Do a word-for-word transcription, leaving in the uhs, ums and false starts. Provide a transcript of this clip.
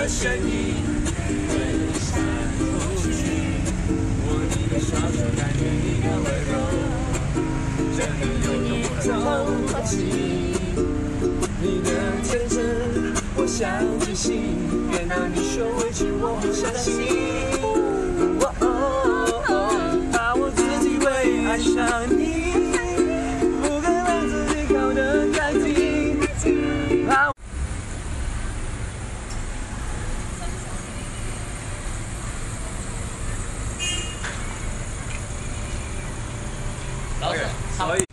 身影挥散不去。握你的双手，感觉你的温柔，真的有种透气。你的天真，我想执行。别让你受委屈，我不相信。哦哦哦，怕我自己会爱上你，不敢让自己靠得太近。怕。 老师， 所以。